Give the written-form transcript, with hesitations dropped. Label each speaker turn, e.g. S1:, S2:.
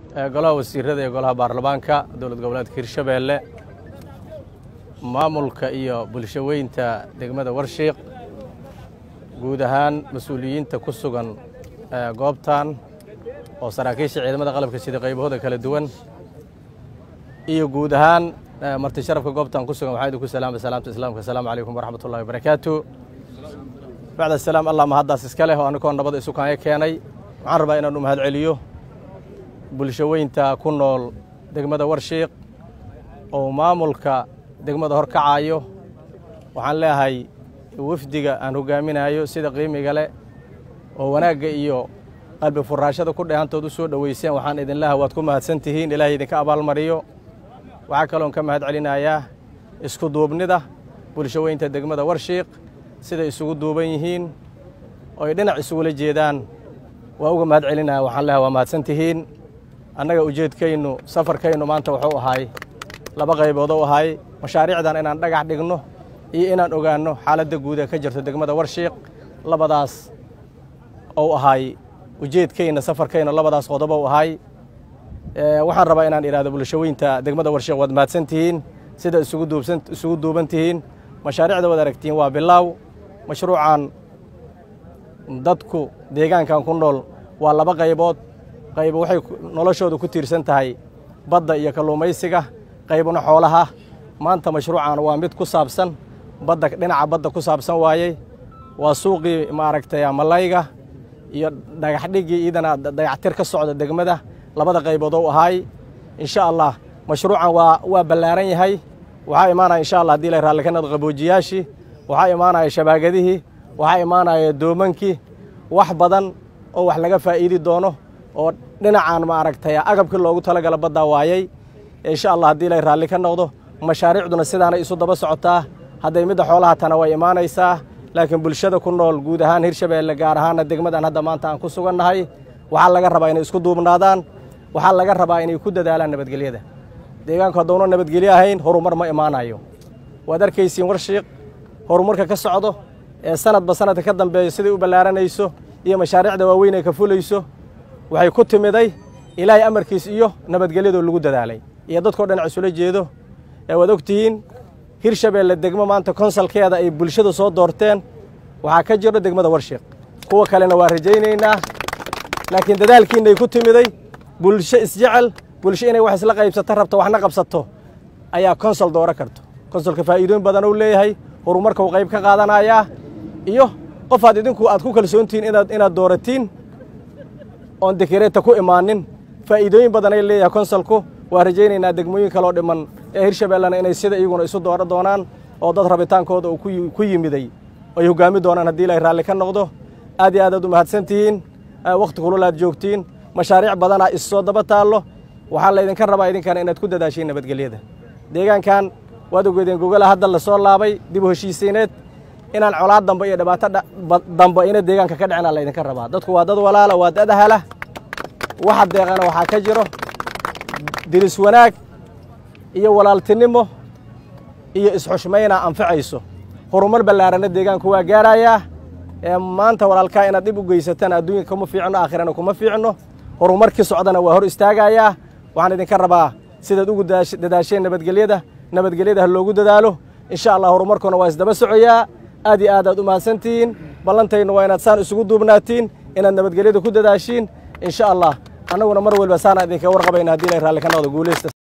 S1: golaha wasiirada ee golaha baarlamaanka dowlad goboleedka Hirshabeelle maamulka iyo bulshaweynta degmada Warshiiq guud ahaan mas'uuliyiinta ku sugan goobtan oo saraakiisha ciidamada qalabka sida qaybahooda kala duwan iyo guud ahaan marti sharafka goobtan ku sugan waxaan idinku salaamta islaamka assalaamu calaykum waraxmatullaahi wabarakaatuh bacda salaam allah ma haddaas iska leh oo anagoo nabad isu kaanya keenay waxaan rabaa inaan u mahad celiyo bulshaweynta ku nool degmada Warshiiq oo maamulka degmada hor kacayo waxaan leeyahay wafdiga aan hogaaminayo sida qiimiga leh oo wanaagga iyo qalbi furaashada ku dheehantood u soo dhaweyseen waxaan idin leeyahay waad ku mahadsantihiin ilaahay idinka abaal mariyo waxa kale oo ka mahad celinayaa isku duubnida bulshaweynta degmada Warshiiq sida isugu duuban yihiin oo ay dhinac isugu jeedaan waa uga mahad celinayaa waxaan leeyahay waa mahadsantihiin annaga ujeedkaynu safarkaynu maanta wuxuu ahay laba qaybood oo ahay mashaariicdan inaan dhagax dhigno iyo inaan ogaano xaaladda guud ee ka jirta degmada Warshiiq labadaas oo ahay ujeedkayna safarkayna labadaas qodob oo ahay waxaan rabaa inaan iraado bulshaweynta degmada Warshiiq wad mahadsantihiin sida isugu duubantihiin mashaariicda wada aragtiin waa bilaaw mashruucan dadku deegaankan ku nool waa laba qaybood qayb waxay noloshooda ku tiirsan tahay badda iyo kalluumaysiga qaybna xoolaha maanta mashruucan waa mid ku saabsan badda dhinaca badda ku saabsan waayay waa suuqii maaragtay malayga iyo dhagax dhigi idana dayactir ka socda degmada labada qaybood oo ahay insha Allah mashruucan waa ballaaran yahay waxa imaanaya insha Allah hadii la raali ka noqdo qaboojiyaashii waxa imaanaya shabaagadihi waxa imaanaya doomankii wax badan oo wax laga faa'iidi doono oo dhinacaan maaragtay agabka loogu talagalay badda waayay insha Allah hadii la raali ka noqdo mashaariicduna sidaana isu daba socotaa haday mid xoolaha tana way imaanaysaa laakiin bulshada ku nool guud ahaan Hirshabeelle gaar ahaan degmadan hadda maanta aan ku sugannahay waxa laga rabaa inay isku duubnaadaan waxa laga rabaa inay ku dadaalaan nabadgelyada deegaanka hadduu nabadgelyo ahayn horumar ma imaanayo waad arkaysiin Warshiiq horumarka ka socdo ee sanadba sanadka ka dambeeyo sidii u ballaaranayso iyo mashaariicda waaweyn ee ka fulayso waxay ku timiday ilaahay amarkiis iyo nabadgelyada lagu dadaalay iyo dadkoo dhan isula jeedo ee wad ogtihiin Hirshabeelle degmo maanta konsalkeeda ay bulshada soo doorteen waxa ka jiro degmada Warshiiq kuwa kalena waa rajaynaynaa laakiin dadaalkiina ay ku timiday bulsho isjecel bulsho inay wax isla qaybsato rabto waxna qabsato ayaa konsal doora karto konsalka faa'iidooyin badan uu leeyahay horumarka uu qayb ka qaadanaya iyo qof aad idinku aad ku kalsoontiin inaad dooratiin oo dekereeta ku imaanin faa'iidooyin badan ay leeyahay konsalku waa rajaynaynaa degmooyin kale oo dhiman ee Hirshabeellana inay sida iyaguna isu doora doonaan oo dad rabitaankooda uu ku yimiday ay hogaami doonaan hadii la raali ka noqdo aad iyo aad u mahadsantihiin waqti kululaad joogtiin mashaariic badan ay soo daba taalo waxa la idinka rabaa idinkana inaad ku dadaashiin nabadgelyada deegaankan waad ogeedeen gogol hadda la soo laabay dib u heshiisiineed inaan colaad dambe iyo dhibaato dambe ina deegaanka ka dhicina la idinka rabaa dadku waa dad walaala waa dad ahla waxa deeqana waxa ka jiro diris wanaag iyo walaaltinimo iyo isxushmayna anfacayso horumar ballaaran deegaanku waa gaaraya maanta walaalka inaad dib u geysataan adduunka kuma fiicno aakhirana kuma fiicno horumarkii socdana waa hor istaagaya waxaan idinka rabaa sidaad ugu dadaasheen nabadgelyada loogu dadaalo insha Allah horumarkuna waa isdaba socoyaa aad iyo aad u mahadsantiin ballantayna waa inaad saan isugu duubnaatiin inaad nabadgelyada ku dadaashiin insha Allah anaguna mar walba saan idinka warqabayna hadii la raali ka noqdo guuleysta